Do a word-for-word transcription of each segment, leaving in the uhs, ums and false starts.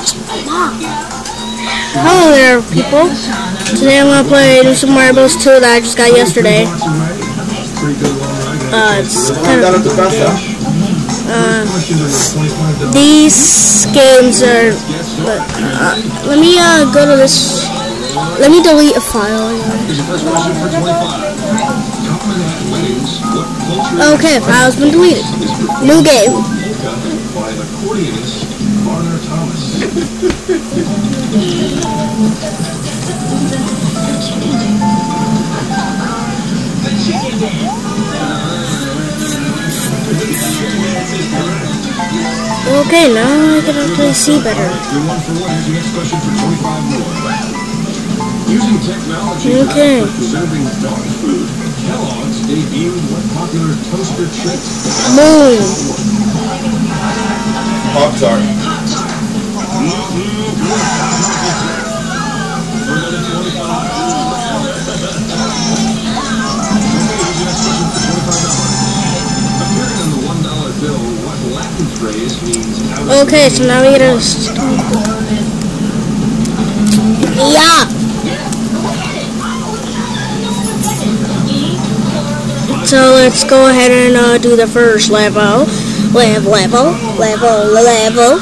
Hello there, people. Today I'm gonna play New Super Mario Bros. two that I just got yesterday. Uh, it's kind of, uh, these games are. Uh, let me uh go to this. Let me delete a file. Okay, file's been deleted. New game. Okay, now I can actually see better. Using technology okay. for preserving dog food, Kellogg's debuted what popular toaster treats. Boom. Pop-Tart. Okay, so now we gotta. Yeah. So let's go ahead and uh, do the first level. Level, level, level, level.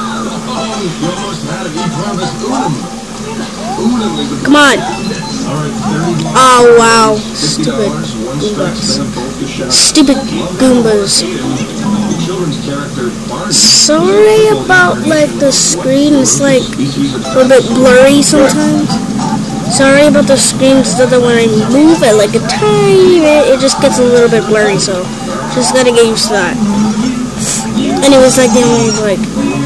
Come on. Oh wow. Stupid Goombas. Stupid Goombas. Sorry about like the screen. It's like a bit blurry sometimes. Sorry about the screen stuff that when I move it like a tiny bit, it just gets a little bit blurry, so just gotta get used to that. Anyways, like the only like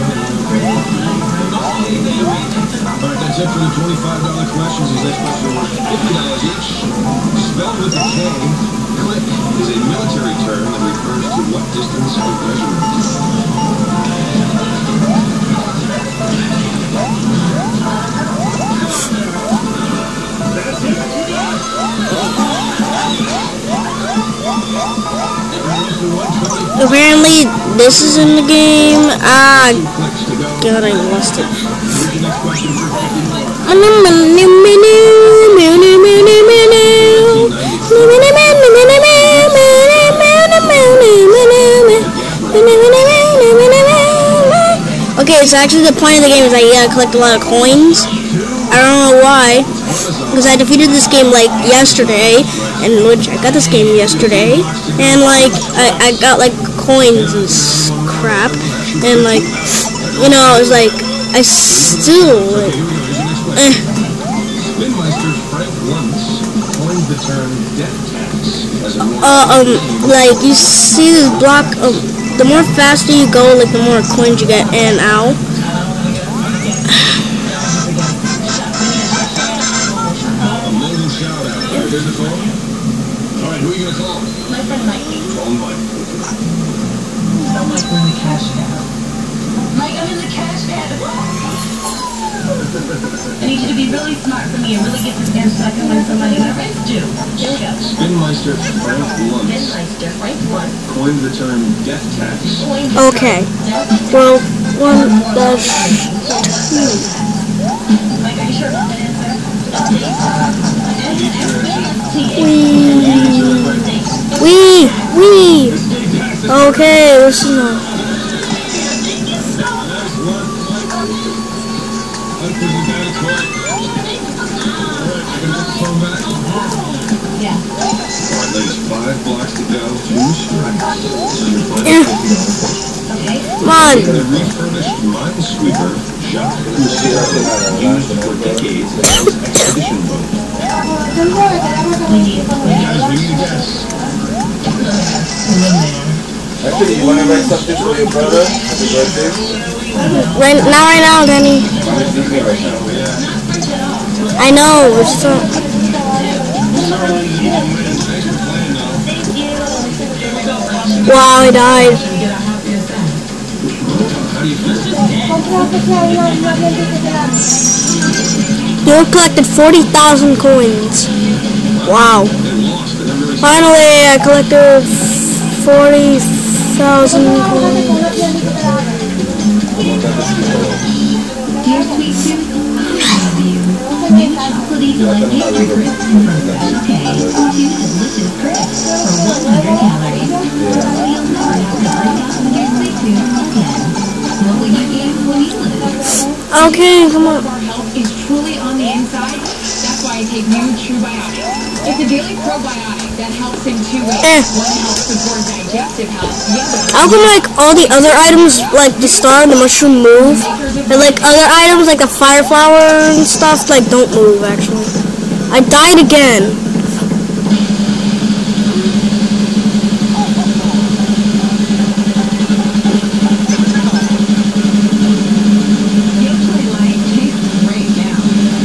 That's it for the twenty-five dollar questions. Is this question worth fifty dollars each? Spelled with a K, click is a military term that refers to what distance of measurement? apparently this is in the game. Ah, God, I lost it. Okay, so actually the point of the game is that you gotta collect a lot of coins. I don't know why, because I defeated this game like yesterday, and which I got this game yesterday, and like I, I got like coins and crap, and like you know I was like I still like eh. Uh, um like you see this block um the more faster you go, like the more coins you get, and ow. Alright, who are you gonna call? My friend Mike. Call Mike. Tell Mike we're in the cash cab. Mike, I'm in the cash cab. I need you to be really smart for me and really get this dance so I can win some money. My friends do. Here we go. Spinmeister Frank Luntz Spinmeister Frank Luntz coined the term death tax. Okay. Well, one dash two. Mike, are you sure about that answer? Wee! Wee! Okay, listen up. Yeah. Alright, ladies, five blocks to go. Two strikes. Yeah. Okay. Come on. The refurbished Minesweeper Jacques Cousteau used for decades as expedition boat. We need a Guys, we need a guess. Actually, you want to write something for your brother? Happy birthday? Right now, right now, Danny. I'm sleeping right now. I know. We're just not. Wow, I died. You collected forty thousand coins. Wow. Finally, I collected forty thousand coins. Dear Sweet Tooth, I love you. New chocolatey delight pastry crisps from Special K. Two delicious crisps for one hundred calories. So you'll never have to break out with your sweet tooth again. What will you eat when you live? Okay, come on. Our health is truly on the inside. That's why I take new Trubiotic. It's a daily probiotic that helps in two ways. Eh. One helps support digestive health. The other How come like all the other items, like the star and the mushroom, move, and like other items like the fire flower and stuff, like don't move? Actually, I died again. Yoplait Light tastes great now.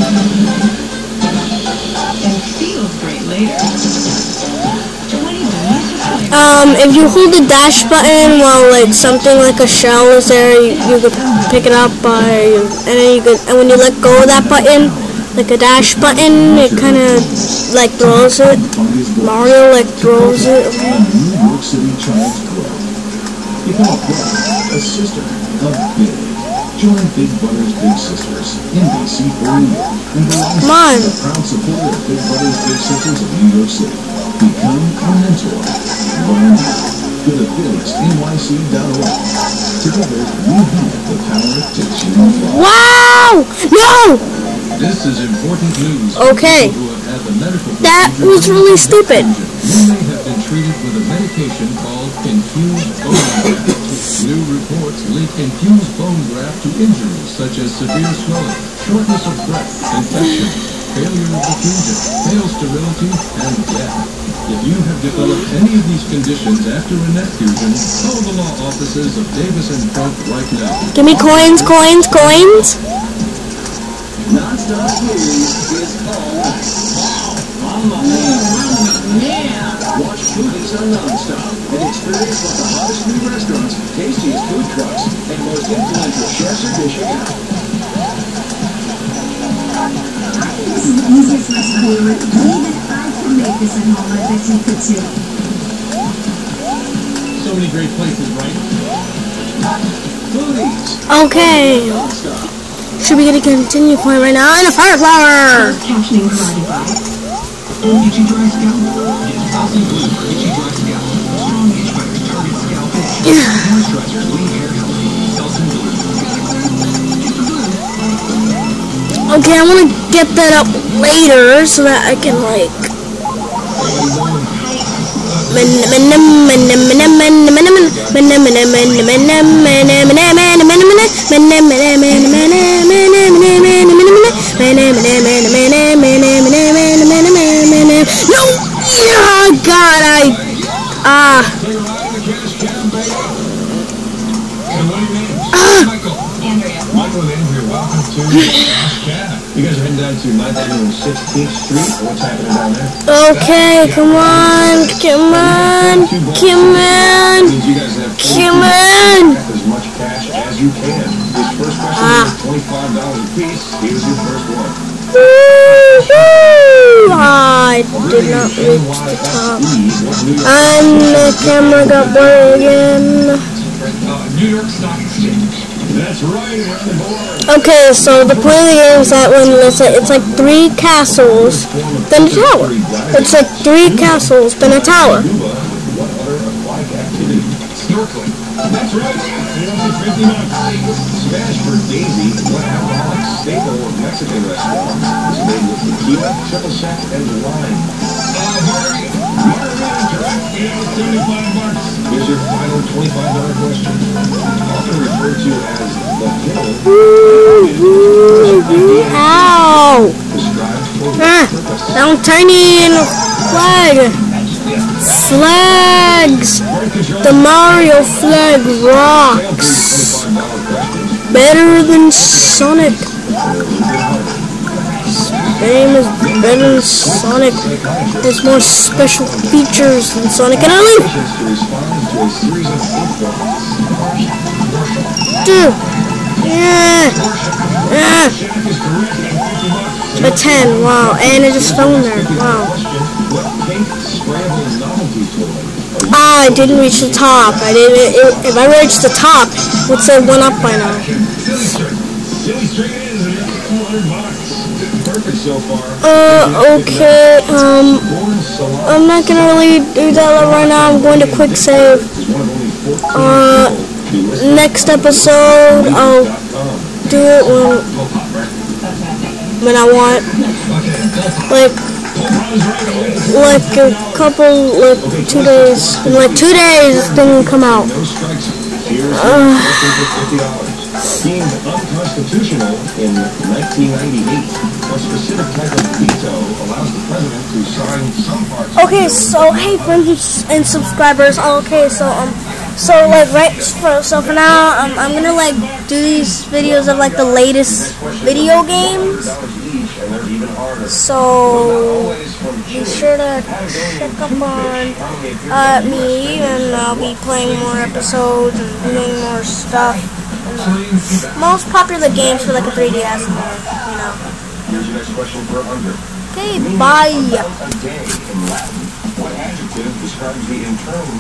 And feels great later. twenty delicious flavors. Um, if you hold the dash button while like something like a shell is there, you, you could pick it up by, and then you could, and when you let go of that button, like a dash button, it kind of like throws it. Mario like throws it. Okay. New York City Child's Club. Become a brother, a sister, a big. Join Big Brothers Big Sisters, N B C for New York, and Verizon, Come on. a proud supporter of Big Brothers Big Sisters of New York City. Become a mentor. Learn how. Go to biggest N Y C dot org. Together, we have the power to change lives. Wow! No! This is important news. Okay. For people who have had the medical That procedure was really of stupid. You may have been treated with a medication called infused bone graft. New reports link infused bone graft to injuries such as severe swelling, shortness of breath, infection, failure of diffusion, failed sterility, and death. If you have developed any of these conditions after a neck fusion, call the law offices of Davis and Trump right now. Give me coins, coins, coins. Non-stop Foodies is called Mamma Mia! Watch Foodies on Non-Stop and experience one of the hottest new restaurants, tastiest food trucks, and most influential chefs are dishing out. This is the easiest recipe ever. Even I can make this at home. I bet you could too. So many great places, right? Foodies! Okay. Non-Stop. Should we get a continue point right now? And a fire flower! Captioning provided by Itchy Dry Scalp. Get Healthy Blue for Itchy Dry Scalp. Strong itch fighters target scalp itch. Moisturizers leave hair healthy. Healthy Blue. Get the blue. Okay, I want to get that up later so that I can like. No! Yeah, God, I. Ah. Andrea. Michael and Andrea, welcome to Cash Cab. You guys are heading down to ninth and sixteenth Street. What's happening down there? Okay, come on, come on, come on, Means you guys have come on. as much cash as you can. This first question Ah. is twenty-five dollars a piece. Here's your first one. Woo-hoo! I did not reach the top. And the camera got blurry again. New York Stock Exchange. That's right, we're on the board. Okay, so the point of the game is that when it's like, it's like three castles, then a tower. It's like three castles, then a tower. What other aquatic activity? Snorkeling. That's right. fifty bucks. Spanish for Daisy, one alcoholic staple of Mexican restaurants, is made with tequila, triple sec, and lime. Uh, margarita. Margarita, correct. Yeah, seventy-five bucks. Here's your final twenty-five dollar question. Often referred to as the hill. Ow! Described for Ah, what purpose? now I'm tiny in a flag. Flags! The Mario flag rocks. Better than Sonic. Game is better than Sonic. There's more special features than Sonic. And I leave! To respond to a series of inputs. Dude! Yeah! Yeah! A ten, wow. And it just fell in there. Wow. What pink scramble novelty toy? Ah, I didn't reach the top. I didn't. It, if I reached the top, it would say one up by now. Silly string it is, and four hundred bucks. Perfect so far. Uh, okay, um, I'm not gonna really do that right now. I'm going to quick save. Uh, next episode, I'll do it when, when I want. Like, like a couple, like two days. In like two days, this thing will come out. Uh, Deemed unconstitutional in nineteen ninety-eight. A specific type of veto allows the president to sign some parts. okay, so hey friends and subscribers. Okay, so um, so like right for so for now, um, I'm gonna like do these videos of like the latest video games. So be sure to check up on uh, me, and I'll be playing more episodes and doing more stuff. And most popular games for like a three D S, you know. Here's your next question for under. Okay, bye. A day in Latin. What adjective describes the internal